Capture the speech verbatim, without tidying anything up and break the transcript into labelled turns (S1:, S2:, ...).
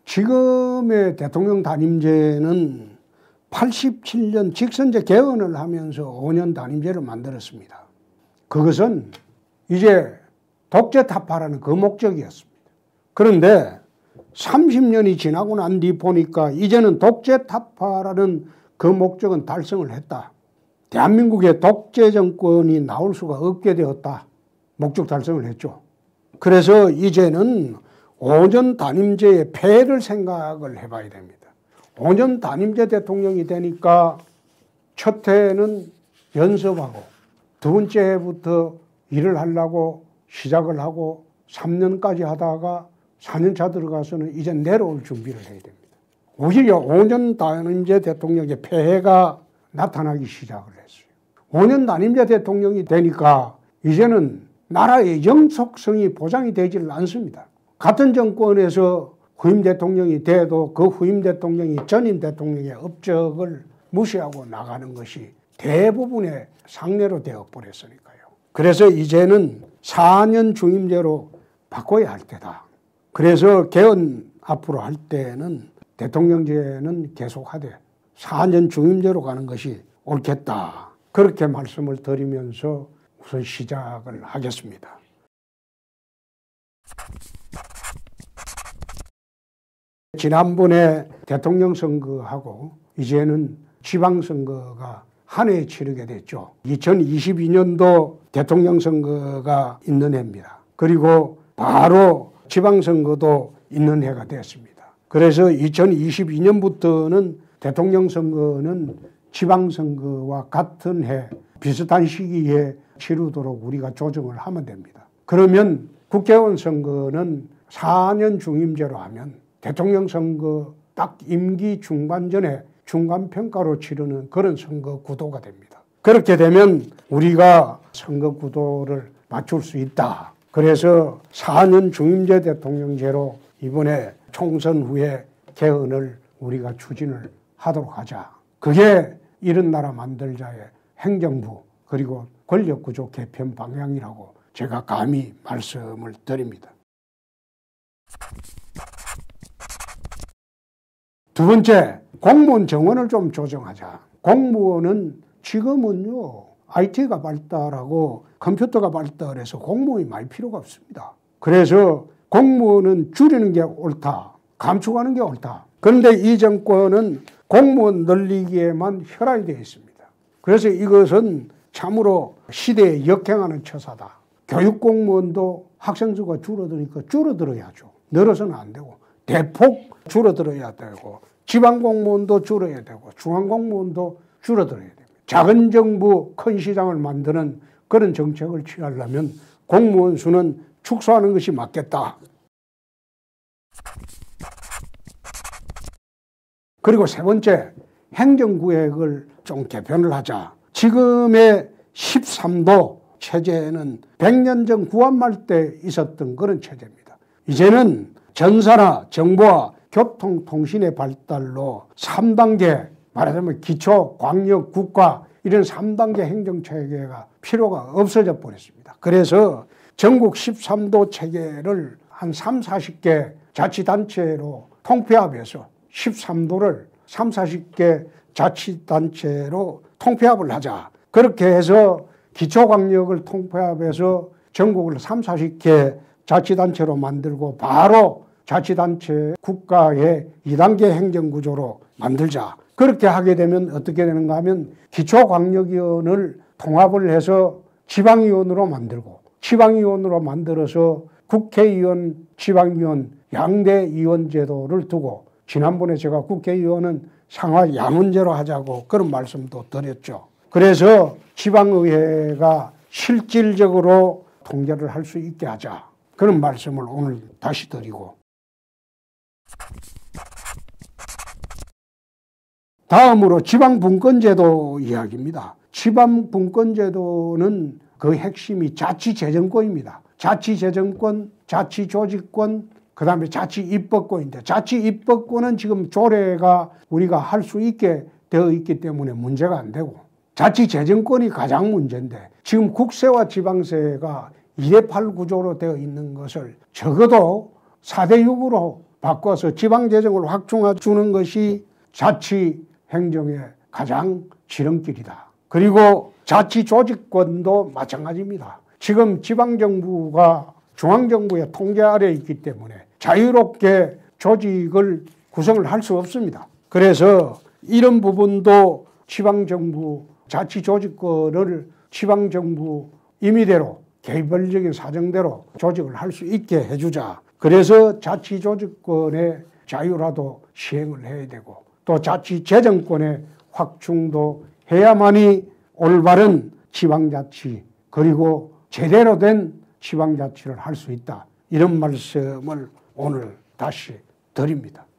S1: 지금의 대통령 단임제는 팔십칠 년 직선제 개헌을 하면서 오 년 단임제를 만들었습니다. 그것은 이제 독재 타파라는 그 목적이었습니다. 그런데 삼십 년이 지나고 난 뒤 보니까 이제는 독재 타파라는 그 목적은 달성을 했다. 대한민국에 독재 정권이 나올 수가 없게 되었다. 목적 달성을 했죠. 그래서 이제는 오 년 단임제의 폐해를 생각을 해봐야 됩니다. 오 년 단임제 대통령이 되니까 첫 해는 연습하고 두 번째 해부터 일을 하려고 시작을 하고 삼 년까지 하다가 사 년 차 들어가서는 이제 내려올 준비를 해야 됩니다. 오히려 오 년 단임제 대통령의 폐해가 나타나기 시작을 했어요. 오 년 단임제 대통령이 되니까 이제는 나라의 영속성이 보장이 되질 않습니다. 같은 정권에서 후임 대통령이 돼도 그 후임 대통령이 전임 대통령의 업적을 무시하고 나가는 것이 대부분의 상례로 되어버렸으니까요. 그래서 이제는 사 년 중임제로 바꿔야 할 때다. 그래서 개헌 앞으로 할 때는 대통령제는 계속하되 사 년 중임제로 가는 것이 옳겠다. 그렇게 말씀을 드리면서 우선 시작을 하겠습니다. 지난번에 대통령 선거하고 이제는 지방선거가 한 해에 치르게 됐죠. 이천이십이 년도 대통령 선거가 있는 해입니다. 그리고 바로 지방선거도 있는 해가 됐습니다. 그래서 이천이십이 년부터는 대통령 선거는 지방선거와 같은 해 비슷한 시기에 치르도록 우리가 조정을 하면 됩니다. 그러면 국회의원 선거는 사 년 중임제로 하면 대통령 선거 딱 임기 중반 전에 중간평가로 치르는 그런 선거 구도가 됩니다. 그렇게 되면 우리가 선거 구도를 맞출 수 있다. 그래서 사 년 중임제 대통령제로 이번에 총선 후에 개헌을 우리가 추진을 하도록 하자. 그게 이런 나라 만들자의 행정부 그리고 권력구조 개편 방향이라고 제가 감히 말씀을 드립니다. 두 번째, 공무원 정원을 좀 조정하자. 공무원은 지금은요 아이티가 발달하고 컴퓨터가 발달해서 공무원이 많이 필요가 없습니다. 그래서 공무원은 줄이는 게 옳다. 감축하는 게 옳다. 그런데 이 정권은 공무원 늘리기에만 혈안이 되어 있습니다. 그래서 이것은 참으로 시대에 역행하는 처사다. 교육공무원도 학생 수가 줄어드니까 줄어들어야죠. 늘어서는 안 되고 대폭 줄어들어야 되고 지방공무원도 줄어야 되고 중앙공무원도 줄어들어야 됩니다. 작은 정부 큰 시장을 만드는 그런 정책을 취하려면 공무원 수는 축소하는 것이 맞겠다. 그리고 세 번째, 행정구획을 좀 개편을 하자. 지금의 십삼 도 체제는 백 년 전 구한말 때 있었던 그런 체제입니다. 이제는 전사나 정보와 교통, 통신의 발달로 삼 단계, 말하자면 기초, 광역, 국가 이런 삼 단계 행정체계가 필요가 없어져 버렸습니다. 그래서 전국 십삼 도 체계를 한 삼, 사십 개 자치단체로 통폐합해서 십삼 도를 삼, 사십 개 자치단체로 통폐합을 하자. 그렇게 해서 기초광역을 통폐합해서 전국을 삼, 사십 개 자치단체로 만들고 바로 자치단체 국가의 이 단계 행정구조로 만들자. 그렇게 하게 되면 어떻게 되는가 하면 기초광역위원을 통합을 해서 지방위원으로 만들고 지방위원으로 만들어서 국회의원, 지방위원, 양대위원 제도를 두고 지난번에 제가 국회의원은 상하 양원제로 하자고 그런 말씀도 드렸죠. 그래서 지방의회가 실질적으로 통제를 할 수 있게 하자. 그런 말씀을 오늘 다시 드리고 다음으로 지방분권제도 이야기입니다. 지방분권제도는 그 핵심이 자치재정권입니다. 자치재정권, 자치조직권, 그 다음에 자치입법권인데 자치입법권은 지금 조례가 우리가 할 수 있게 되어 있기 때문에 문제가 안 되고 자치재정권이 가장 문제인데 지금 국세와 지방세가 이 대 팔 구조로 되어 있는 것을 적어도 사 대 육으로 바꿔서 지방재정을 확충해 주는 것이 자치행정의 가장 지름길이다. 그리고 자치조직권도 마찬가지입니다. 지금 지방정부가 중앙정부의 통제 아래에 있기 때문에 자유롭게 조직을 구성을 할 수 없습니다. 그래서 이런 부분도 지방정부 자치조직권을 지방정부 임의대로 개별적인 사정대로 조직을 할 수 있게 해주자. 그래서 자치조직권의 자유라도 시행을 해야 되고 또 자치재정권의 확충도 해야만이 올바른 지방자치 그리고 제대로 된 지방자치를 할 수 있다. 이런 말씀을 오늘 다시 드립니다.